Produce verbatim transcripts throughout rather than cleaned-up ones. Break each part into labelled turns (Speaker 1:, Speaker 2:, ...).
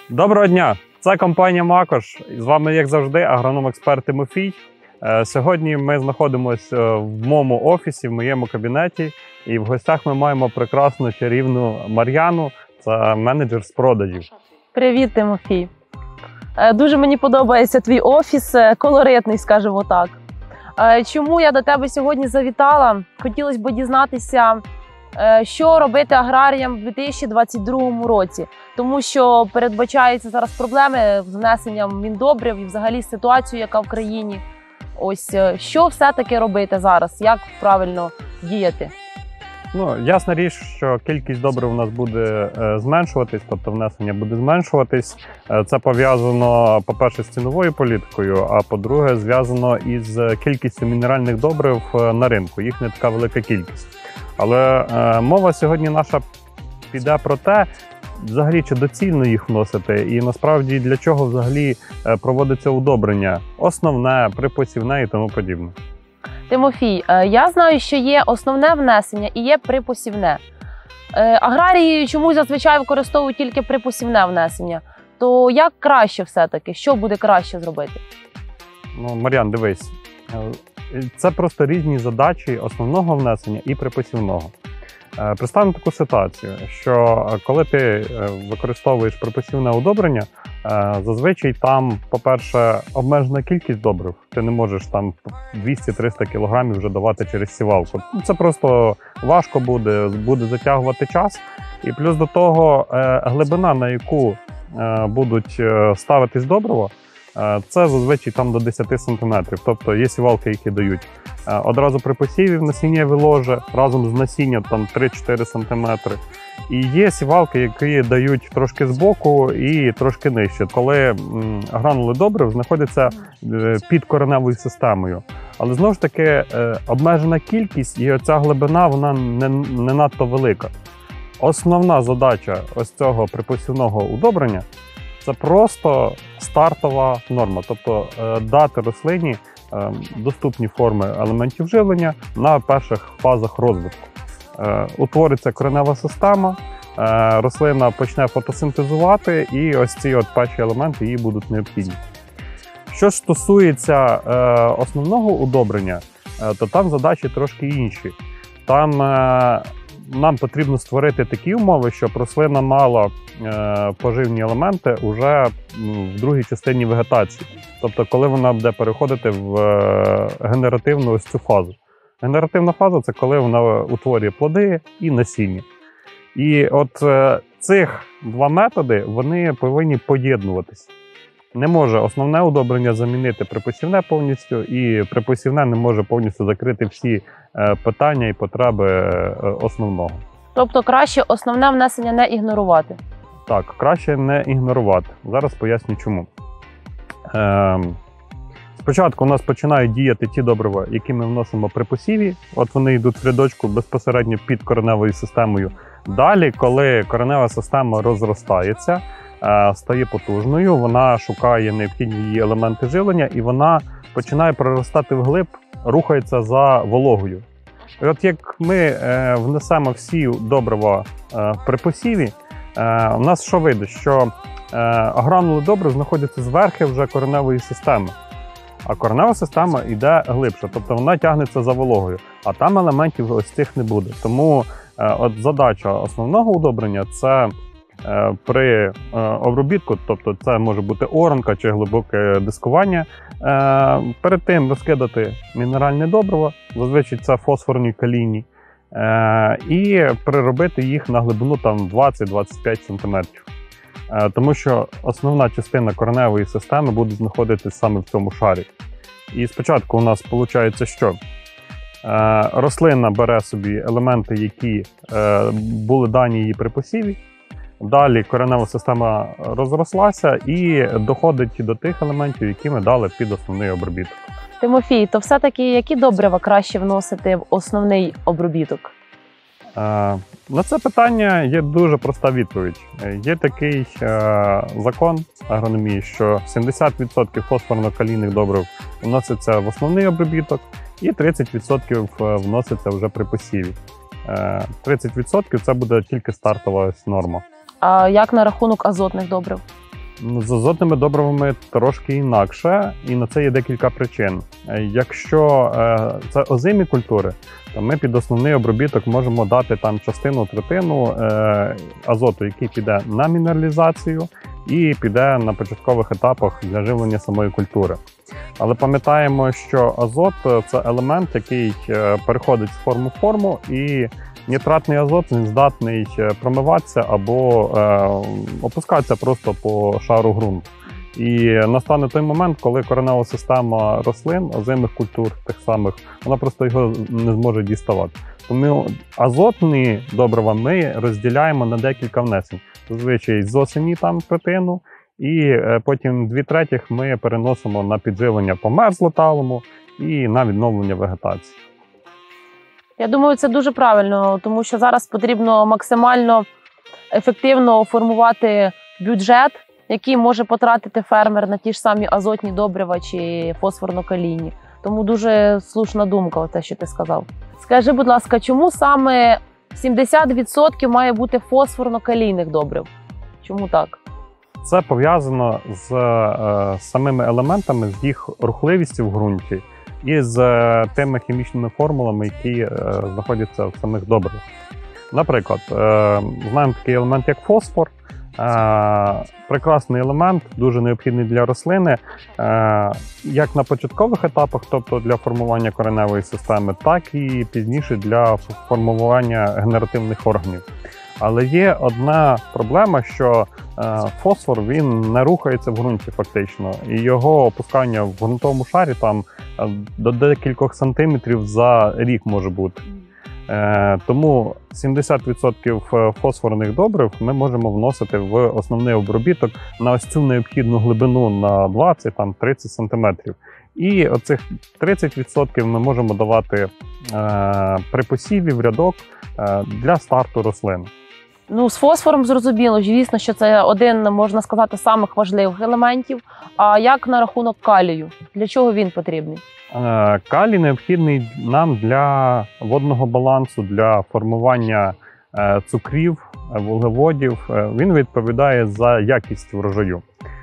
Speaker 1: Доброго дня! Це компанія Макош. З вами, як завжди, агроном-експерт Тимофій. Сьогодні ми знаходимося в моєму офісі, в моєму кабінеті. І в гостях ми маємо прекрасну чарівну Мар'яну. Це менеджер з продажів.
Speaker 2: Привіт, Тимофій. Дуже мені подобається твій офіс, колоритний, скажімо так. Чому я до тебе сьогодні завітала? Хотілося б дізнатися, що робити аграріям в дві тисячі двадцять другому році. Тому що передбачаються зараз проблеми з внесенням міндобрив і взагалі ситуацію, яка в країні. Ось, що все-таки робити зараз? Як правильно діяти?
Speaker 1: Ну, ясна річ, що кількість добрив у нас буде е, зменшуватись, тобто внесення буде зменшуватись. Е, це пов'язано, по-перше, з ціновою політикою, а по-друге, зв'язано із кількістю мінеральних добрив на ринку. Їх не така велика кількість. Але е, мова сьогодні наша піде про те, взагалі, чи доцільно їх вносити, і насправді для чого взагалі проводиться удобрення, основне, припосівне і тому подібне.
Speaker 2: Тимофій, я знаю, що є основне внесення і є припосівне. Аграрії чомусь зазвичай використовують тільки припосівне внесення. То як краще все-таки? Що буде краще зробити?
Speaker 1: Ну, Мар'ян, дивись, це просто різні задачі основного внесення і припосівного. Представимо таку ситуацію, що коли ти використовуєш припосівне удобрення, зазвичай там, по-перше, обмежена кількість добрив. Ти не можеш там двісті-триста кілограмів вже давати через сівалку. Це просто важко буде, буде затягувати час. І плюс до того глибина, на яку будуть ставитись добрива, це зазвичай там до десяти сантиметрів. Тобто є сівалки, які дають одразу при посіві в насіннєве ложе, разом з насінням там три-чотири сантиметри. І є сівалки, які дають трошки збоку і трошки нижче, коли гранули добрив знаходяться під кореневою системою. Але знову ж таки обмежена кількість і оця глибина, вона не, не надто велика. Основна задача ось цього припосівного удобрення – це просто стартова норма, тобто дати рослині доступні форми елементів живлення на перших фазах розвитку. Утвориться коренева система, рослина почне фотосинтезувати, і ось ці от перші елементи їй будуть необхідні. Що ж стосується основного удобрення, то там задачі трошки інші. Там нам потрібно створити такі умови, щоб рослина мала е, поживні елементи уже в другій частині вегетації. Тобто, коли вона буде переходити в е, генеративну ось цю фазу. Генеративна фаза – це коли вона утворює плоди і насіння. І от е, цих два методи, вони повинні поєднуватися. Не може основне удобрення замінити припосівне повністю, і припосівне не може повністю закрити всі питання і потреби основного. Тобто краще основне внесення не ігнорувати? Так, краще не ігнорувати. Зараз поясню чому. Е, спочатку у нас починають діяти ті добрива, які ми вносимо при посіві. От вони йдуть в рядочку безпосередньо під кореневою системою. Далі, коли коренева система розростається, стає потужною, вона шукає необхідні її елементи живлення і вона починає проростати вглиб, рухається за вологою. І от як ми е, внесемо всі добрива е, при посіві, е, у нас що вийде? Що е, гранули добрив знаходяться зверхи вже кореневої системи, а коренева система йде глибше, тобто вона тягнеться за вологою, а там елементів ось цих не буде. Тому е, от задача основного удобрення – це при обробітку, тобто це може бути оранка чи глибоке дискування, перед тим розкидати мінеральне добриво, зазвичай це фосфорні калійні, і приробити їх на глибину там двадцять-двадцять п'ять сантиметрів. Тому що основна частина кореневої системи буде знаходитися саме в цьому шарі. І спочатку у нас виходить, що рослина бере собі елементи, які були дані їй при посіві. Далі коренева система розрослася і доходить до тих елементів, які ми дали під основний обробіток.
Speaker 2: Тимофій, то все-таки які добрива краще вносити в основний обробіток?
Speaker 1: Е, на це питання є дуже проста відповідь. Є такий е, закон агрономії, що сімдесят відсотків фосфорно-калійних добрив вноситься в основний обробіток і тридцять відсотків вноситься вже при посіві. Е, тридцять відсотків це буде тільки стартова норма.
Speaker 2: А як на рахунок азотних добрив?
Speaker 1: З азотними добривами трошки інакше, і на це є декілька причин. Якщо е, це озимі культури, то ми під основний обробіток можемо дати там частину-третину е, азоту, який піде на мінералізацію і піде на початкових етапах для живлення самої культури. Але пам'ятаємо, що азот – це елемент, який е, переходить з форми в форму, і нітратний азот він здатний промиватися або е, опускатися просто по шару ґрунту. І настане той момент, коли коренева система рослин, озимих культур тих самих, вона просто його не зможе діставати. Тому азотні добрива ми розділяємо на декілька внесень. Зазвичай з осені там третину, і е, потім дві третіх ми переносимо на підживлення по мерзлоталому і на відновлення вегетації.
Speaker 2: Я думаю, це дуже правильно, тому що зараз потрібно максимально ефективно формувати бюджет, який може потратити фермер на ті ж самі азотні добрива чи фосфорно-калійні. Тому дуже слушна думка, те, що ти сказав. Скажи, будь ласка, чому саме сімдесят відсотків має бути фосфорно-калійних добрив? Чому так?
Speaker 1: Це пов'язано з е, самими елементами, з їх рухливістю в ґрунті і з е, тими хімічними формулами, які е, знаходяться в самих добривах. Наприклад, е, знаємо такий елемент, як фосфор. Е, прекрасний елемент, дуже необхідний для рослини, е, як на початкових етапах, тобто для формування кореневої системи, так і пізніше для формування генеративних органів. Але є одна проблема, що е, фосфор він не рухається в ґрунті фактично, і його опускання в ґрунтовому шарі там е, до декількох сантиметрів за рік може бути. Е, тому сімдесят відсотків фосфорних добрив ми можемо вносити в основний обробіток на ось цю необхідну глибину на двадцять-тридцять сантиметрів. І оцих тридцять відсотків ми можемо давати е, при посіві в рядок е, для старту рослин.
Speaker 2: Ну, з фосфором зрозуміло, звісно, що це один, можна сказати, з самих важливих елементів. А як на рахунок калію? Для чого він потрібний?
Speaker 1: Е, калій необхідний нам для водного балансу, для формування е, цукрів, вуглеводів. Е, він відповідає за якість врожаю.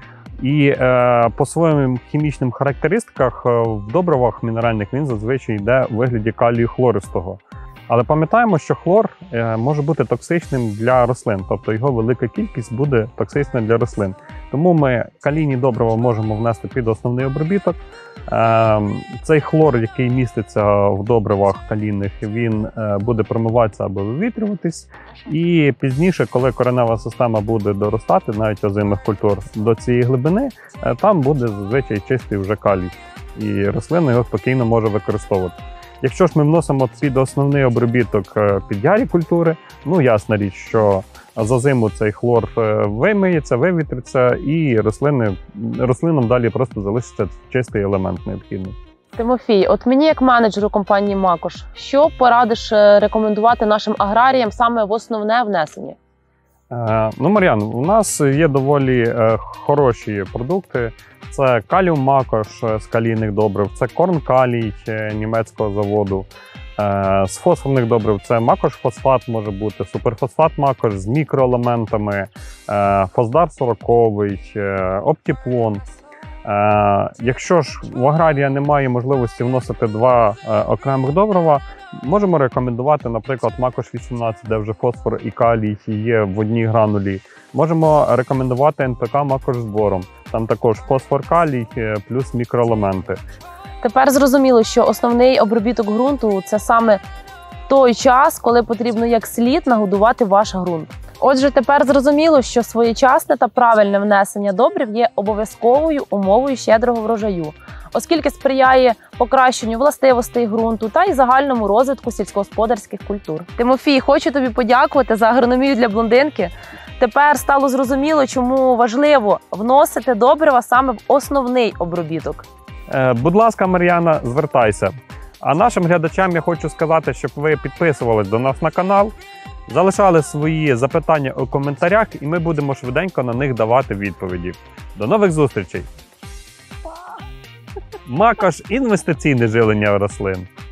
Speaker 1: І е, по своїм хімічним характеристиках е, в добривах мінеральних він зазвичай йде у вигляді калію хлористого. Але пам'ятаємо, що хлор е, може бути токсичним для рослин, тобто його велика кількість буде токсична для рослин. Тому ми калійні добрива можемо внести під основний обробіток. Е, цей хлор, який міститься в добривах калійних, він е, буде промиватися або вивітрюватись. І пізніше, коли коренева система буде доростати, навіть озимих культур, до цієї глибини, е, там буде зазвичай чистий вже калій. І рослина його спокійно може використовувати. Якщо ж ми вносимо під основний обробіток під ярі культури, ну ясна річ, що за зиму цей хлор вимиється, вивітриться, і рослини, рослинам далі просто залишиться чистий елемент необхідний.
Speaker 2: Тимофій, от мені як менеджеру компанії Макош, що порадиш рекомендувати нашим аграріям саме в основне внесення?
Speaker 1: Е, ну, Мар'ян, у нас є доволі е, хороші продукти. Це каліум Макош з калійних добрив, це корн-калій німецького заводу. Е, з фосфорних добрив це Макош-фосфат може бути, суперфосфат Макош з мікроелементами, е, Фосдар сороковий, е, Оптіплон. Е, якщо ж в аграрія немає можливості вносити два е, окремих добрива, можемо рекомендувати, наприклад, Макош вісімнадцять, де вже фосфор і калій є в одній гранулі. Можемо рекомендувати ен пе ка Макош з бором. Там також фосфор, калій плюс мікроелементи.
Speaker 2: Тепер зрозуміло, що основний обробіток ґрунту – це саме той час, коли потрібно як слід нагодувати ваш ґрунт. Отже, тепер зрозуміло, що своєчасне та правильне внесення добрив є обов'язковою умовою щедрого врожаю, оскільки сприяє покращенню властивостей ґрунту та й загальному розвитку сільськогосподарських культур. Тимофій, хочу тобі подякувати за агрономію для блондинки. Тепер стало зрозуміло, чому важливо вносити добрива саме в основний обробіток.
Speaker 1: Е, будь ласка, Мар'яна, звертайся. А нашим глядачам я хочу сказати, щоб ви підписувались до нас на канал, залишали свої запитання у коментарях, і ми будемо швиденько на них давати відповіді. До нових зустрічей! Макош – інвестиційне жилення рослин.